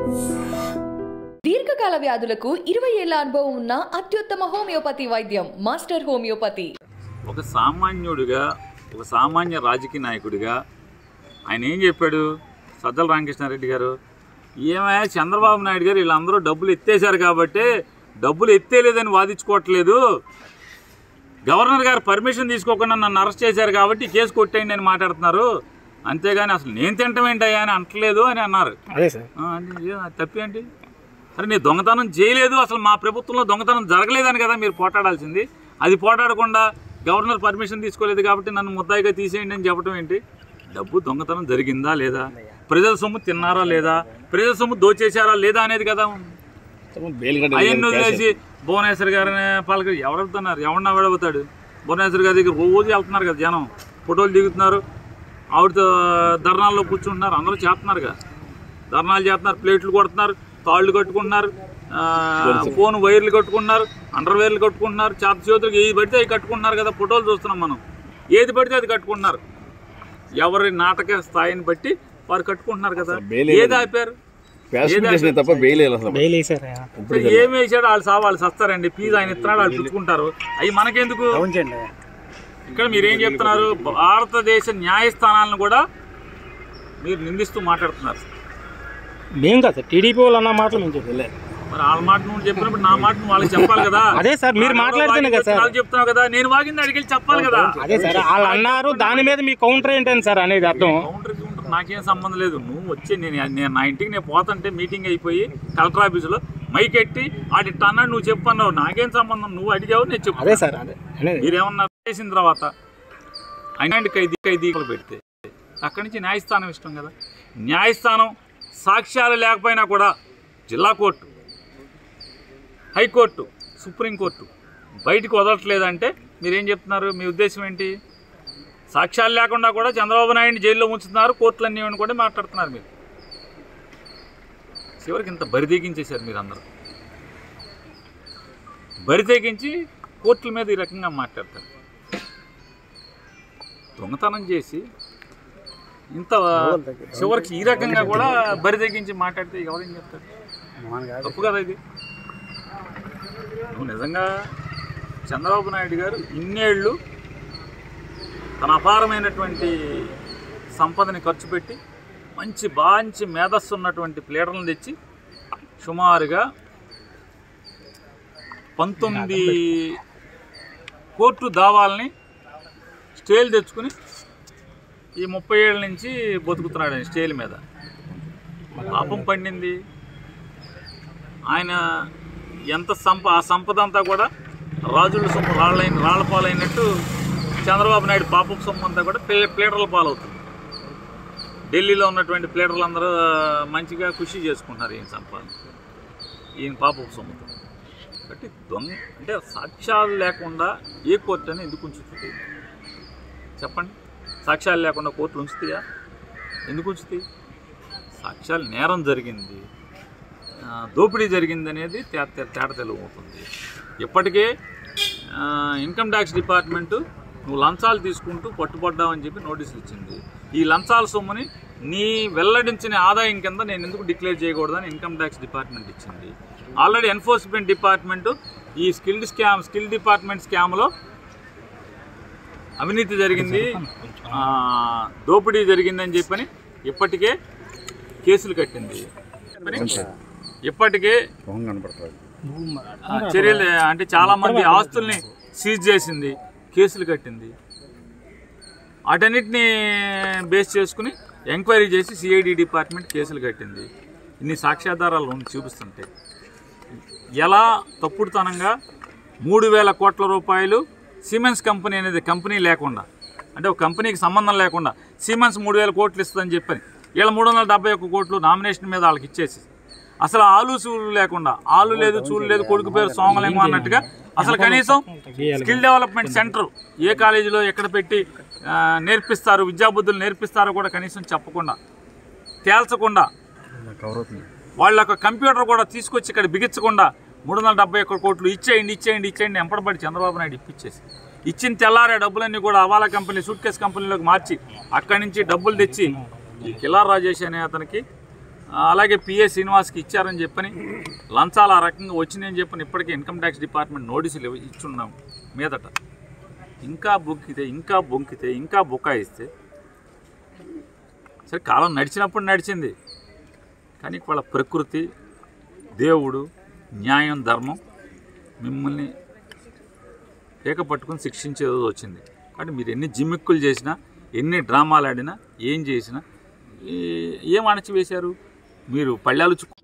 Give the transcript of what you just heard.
దీర్ఘకాల వ్యాధులకు 20 ఏళ్ల అనుభవం ఉన్న అత్యుత్తమ హోమియోపతి వైద్యం మాస్టర్ హోమియోపతి. ఒక సామాన్యుడిగా, ఒక సామాన్య రాజకీయ నాయకుడిగా ఆయన ఏం చెప్పాడు సజ్జల రామకృష్ణారెడ్డి గారు? ఏమైనా చంద్రబాబు నాయుడు గారు వీళ్ళందరూ డబ్బులు ఎత్తేసారు కాబట్టి డబ్బులు ఎత్తేలేదని వాదించుకోవట్లేదు, గవర్నర్ గారు పర్మిషన్ తీసుకోకుండా నన్ను అరెస్ట్ చేశారు కాబట్టి కేసు కొట్టేయండి అని మాట్లాడుతున్నారు, అంతేగాని అసలు నేను తింటమేంటయ్యా అని అంటలేదు అని అన్నారు. తప్పేంటి? అరే నేను దొంగతనం చేయలేదు, అసలు మా ప్రభుత్వంలో దొంగతనం జరగలేదని కదా మీరు పోటాడాల్సింది. అది పోటాడకుండా గవర్నర్ పర్మిషన్ తీసుకోలేదు కాబట్టి నన్ను ముద్దాయిగా తీసేయండి అని చెప్పడం ఏంటి? డబ్బు దొంగతనం జరిగిందా లేదా, ప్రజల సొమ్ము తిన్నారా లేదా, ప్రజల సొమ్ము దోచేశారా లేదా అనేది కదా. అవన్నీ వదిలేసి భువనేశ్వర్ గారిని పాలక ఎవరు వెళ్తున్నారు, ఎవరన్నా ఎవడవుతాడు? భువనేశ్వర్ గారి దగ్గర రోజు వెళ్తున్నారు కదా జనం, ఫోటోలు దిగుతున్నారు, ఆవిడతో ధర్నాల్లో కూర్చుంటున్నారు, అందరూ చేస్తున్నారు కదా, ధర్నాలు చేస్తున్నారు, ప్లేట్లు కొడుతున్నారు, తాళ్ళు కట్టుకుంటున్నారు, ఫోన్ వైర్లు కట్టుకుంటున్నారు, అండర్వేర్లు కట్టుకుంటున్నారు, చేతులకు ఏది పడితే అవి కట్టుకుంటున్నారు కదా, ఫోటోలు చూస్తున్నాం మనం. ఏది పడితే అది కట్టుకుంటున్నారు, ఎవరి నాటక స్థాయిని బట్టి వారు కట్టుకుంటున్నారు కదా. ఏది ఆపారు? ఏమి వేసాడు? వాళ్ళు సస్తారండి, ఫీజు ఆయన ఇస్తున్నాడు, వాళ్ళు పుచ్చుకుంటారు, అవి మనకెందుకు? ఇక్కడ మీరేం చెప్తున్నారు? భారతదేశ న్యాయస్థానాలను కూడా మీరు నిందిస్తూ మాట్లాడుతున్నారు. మేము కదా టీడీపీ వాళ్ళు అన్న మాటలు మేము చెప్పలేదు. మరి వాళ్ళ మాట నువ్వు చెప్పినప్పుడు నా మాట నువ్వు వాళ్ళకి చెప్పాలి కదా. అదే సార్ మీరు మాట్లాడుతున్నా కదా సార్, చెప్తున్నావు కదా, నేను వాగింది అడిగి చెప్పాలి కదా. అదే సార్ వాళ్ళు అన్నారు, దాని మీద మీ కౌంటర్ ఏంటని సార్ అనేది అర్థం. కౌంటర్ నాకేం సంబంధం లేదు. నువ్వు వచ్చి నేను నా ఇంటికి నేను పోతుంటే మీటింగ్ అయిపోయి కలెక్టర్ ఆఫీసులో మైక్ ఎట్టి ఆడిట్ అన్నాడు, నువ్వు చెప్పన్నావు, నాకేం సంబంధం? నువ్వు అడిగావు, నేను చెప్పు. అదే సార్ అదే మీరేమన్నా చేసిన తర్వాత ఆయన ఖైదీలు పెడితే అక్కడి నుంచి న్యాయస్థానం ఇష్టం కదా. న్యాయస్థానం సాక్ష్యాలు లేకపోయినా కూడా జిల్లా కోర్టు, హైకోర్టు, సుప్రీంకోర్టు బయటకు వదలట్లేదంటే మీరేం చెప్తున్నారు? మీ ఉద్దేశం ఏంటి? సాక్ష్యాలు లేకుండా కూడా చంద్రబాబు నాయుడిని జైల్లో ఉంచుతున్నారు, కోర్టులన్నీ కూడా మాట్లాడుతున్నారు. మీరు చివరికి ఇంత బరితెగించేశారు. మీరు అందరూ బరితెగించి కోర్టుల మీద ఈ రకంగా మాట్లాడతారు. దొంగతనం చేసి ఇంత చివరికి ఈ రకంగా కూడా బరితెగించి మాట్లాడితే ఎవరేం చెప్తారు? తప్పు కదా ఇది. నువ్వు నిజంగా చంద్రబాబు నాయుడు గారు ఇన్నేళ్ళు తన అపారమైనటువంటి సంపదని ఖర్చు పెట్టి మంచి మేధస్సు ఉన్నటువంటి ప్లేడర్లను తెచ్చి సుమారుగా 19 కోర్టు దావాలని స్టేలు తెచ్చుకుని ఈ 30 ఏళ్ళ నుంచి బతుకుతున్నాడు ఆయన స్టేల్ మీద. పాపం పండింది. ఆయన ఎంత ఆ సంపద అంతా కూడా రాజుల సొమ్ము రాళ్ల పాలైనట్టు చంద్రబాబు నాయుడు పాపం సొమ్ము అంతా కూడా ప్లేడర్ల పాలవుతుంది. ఢిల్లీలో ఉన్నటువంటి ప్లేడర్లు అందరూ మంచిగా ఖుషి చేసుకుంటున్నారు ఈయన సంపాదన, ఈయన పాపం సొమ్ముతో. కాబట్టి అంటే సాక్ష్యాలు లేకుండా ఏ కోర్టు అని ఎందుకు ఉంచుతుంది చెప్పండి? సాక్ష్యాలు లేకుండా కోర్టులు ఉంచుతాయా? ఎందుకు ఉంచుతాయి? సాక్ష్యాలు నేరం జరిగింది, దోపిడీ జరిగింది అనేది తేట తెలుగుతుంది. ఇప్పటికే ఇన్కమ్ ట్యాక్స్ డిపార్ట్మెంటు నువ్వు లంచాలు తీసుకుంటూ పట్టుబడ్డావని చెప్పి నోటీసులు ఇచ్చింది. ఈ లంచాల సొమ్ముని నీ వెల్లడించిన ఆదాయం కింద నేను ఎందుకు డిక్లేర్ చేయకూడదని ఇన్కమ్ ట్యాక్స్ డిపార్ట్మెంట్ ఇచ్చింది. ఆల్రెడీ ఎన్ఫోర్స్మెంట్ డిపార్ట్మెంటు ఈ స్కిల్ డిపార్ట్మెంట్ స్కామ్లో అవినీతి జరిగింది, దోపిడీ జరిగిందని చెప్పని ఇప్పటికే కేసులు కట్టింది. ఇప్పటికే చర్యలు అంటే చాలామంది ఆస్తుల్ని సీజ్ చేసింది, కేసులు కట్టింది. వాటన్నిటిని బేస్ చేసుకుని ఎంక్వైరీ చేసి సిఐడి డిపార్ట్మెంట్ కేసులు కట్టింది. ఇన్ని సాక్ష్యాధారాలు చూపిస్తుంటే ఎలా తప్పుడుతనంగా 3,000 కోట్ల రూపాయలు సిమెన్స్ కంపెనీ అనేది కంపెనీ లేకుండా, అంటే ఒక కంపెనీకి సంబంధం లేకుండా సిమెన్స్ 3,000 కోట్లు ఇస్తుందని చెప్పని వీళ్ళ 371 కోట్లు నామినేషన్ మీద వాళ్ళకి ఇచ్చేసి అసలు ఆలు చూలు లేకుండా, ఆలు లేదు చూలు లేదు కొడుకు పేరు సోమలేమో అన్నట్టుగా అసలు కనీసం స్కిల్ డెవలప్మెంట్ సెంటర్ ఏ కాలేజీలో ఎక్కడ పెట్టి నేర్పిస్తారు, విద్యాబుద్ధులు నేర్పిస్తారో కూడా కనీసం చెప్పకుండా, తేల్చకుండా, వాళ్ళ కంప్యూటర్ కూడా తీసుకొచ్చి ఇక్కడ బిగించకుండా 371 కోట్లు ఇచ్చేయండి ఎంపడబడి చంద్రబాబు నాయుడు ఇప్పించేసి ఇచ్చిన తెల్లారే డబ్బులన్నీ కూడా అవాలా కంపెనీ సూట్ కేసు కంపెనీలోకి మార్చి అక్కడి నుంచి డబ్బులు తెచ్చి ఈ కిలార్ రాజేష్ అనే అతనికి అలాగే పిఏ శ్రీనివాస్కి ఇచ్చారని చెప్పని లంచాలు ఆ రకంగా వచ్చినాయని చెప్పని ఇప్పటికే ఇన్కమ్ ట్యాక్స్ డిపార్ట్మెంట్ నోటీసులు ఇచ్చున్నాం మీదట. ఇంకా బొంకితే ఇంకా బుకాయిస్తే సరే కాలం నడిచినప్పుడు నడిచింది, కానీ వాళ్ళ ప్రకృతి, దేవుడు, న్యాయం, ధర్మం మిమ్మల్ని పీక పట్టుకుని శిక్షించేది వచ్చింది. కాబట్టి మీరు ఎన్ని జిమ్మిక్కులు చేసినా, ఎన్ని డ్రామాలు ఆడినా, ఏం చేసినా ఏం అణచివేశారు? మీరు పళ్ళాలు